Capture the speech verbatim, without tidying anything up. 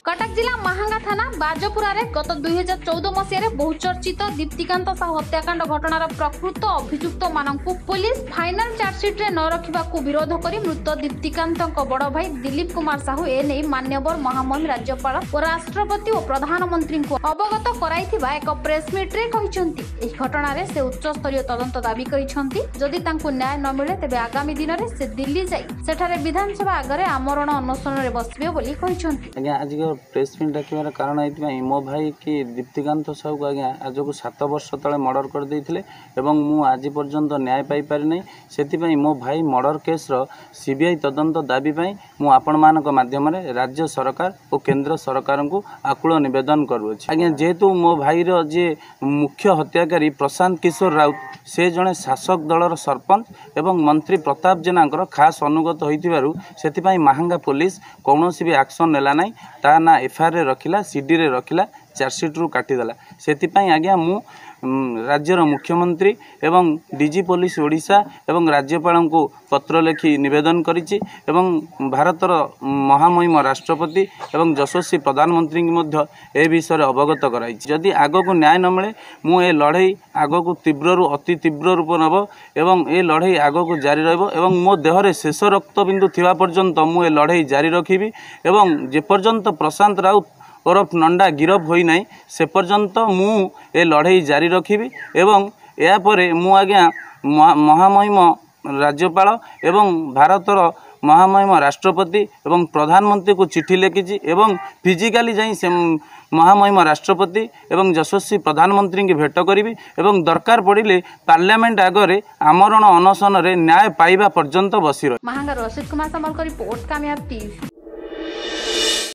कटक जिला महांगा थाना बाजपुरा रे गत दुई हजार चौदह मसीह बहुचर्चित दीप्तिकांत साहू हत्याकांड घटनार प्रकृत अभियुक्त मानकु पुलिस फाइनल चार्जसीट रे न रखिबा को विरोध करी मृत दीप्तिकांत बड़ भाई दिलीप कुमार साहू ए नै मान्यवर महामहिम राज्यपाल और राष्ट्रपति और प्रधानमंत्री को अवगत कराइथिबा एक प्रेस मीट रे कहिसंती। एही घटना रे से उच्च स्तरीय तदंत दाबी करिसंती। जदि तांकु न्याय न मिले तेबे आगामी दिन रे से दिल्ली जाई सेठारे विधानसभा आगरे आमरण अनशन रे बसबे बोली कहिसंती। आज्ञा आज प्रेस मीट डाकिबार कारण एइथिबाई मो भाई कि दीप्तिकांत साहू आज्ञा आज को सात वर्ष तले मर्डर कर देइथिले एवं मु आज पर्यंत न्याय पाई पारि नै। सेतिबाई मो भाई मर्डर केस रो सीबीआई तदंत दाबी पाई मु आपण मानक माध्यम रे राज्य सरकार और केंद्र सरकार को आकुल निवेदन करूछि। आज्ञा जेहेतु मो भाई रो जे मुख्य हत्याकारी प्रशांत किशोर राउत से जड़े शासक दलर सरपंच एवं मंत्री प्रताप जेना खास अनुगत होइतिबारु सेतिबाई महांगा पुलिस कौनसी भी एक्शन नेला नै। ता ना एफआईआर रखिला सीडी रे रखिला चार्जसीट रु काटिदेला। सेतिबाई आज्ञा मु राज्यर मुख्यमंत्री एवं डीजी पुलिस ओडिशा एवं राज्यपाल को पत्र लिखि निवेदन करिछि एवं भारतर महामहिम राष्ट्रपति एवं यशस्वी प्रधानमंत्री मध्य ए विषय अवगत कराइछि। जदि आग को न्याय न मिले मु ए लड़ाई आग को तीव्र रु अति तीव्र रूप नब एवं ए लड़ाई आग को जारी रहबो एवं मो देहरे शेष रक्त बिंदु थिबा पर्यंत मु ए लड़ाई जारी रखिबी एवं जे पर्यंत प्रशांत राउत ओरफ नंडा गिरफ होई नै से पर्यंत मु ए लड़ाई जारी रखिबी एवं या परे मु आज्ञा महामहिम राज्यपाल एवं भारतर महामहिम राष्ट्रपति एवं प्रधानमंत्री को चिठी लिखिछि एवं फिजिकली जाई से महामहिम राष्ट्रपति एवं यशस्वी प्रधानमंत्री की भेट करी एवं दरकार पड़िले पार्लियामेंट आगरे आमरण अनशन रे न्याय पाइबा पर्यंत बसी रही। महांगा रशीद कुमार समल को रिपोर्ट कामयाब टीवी।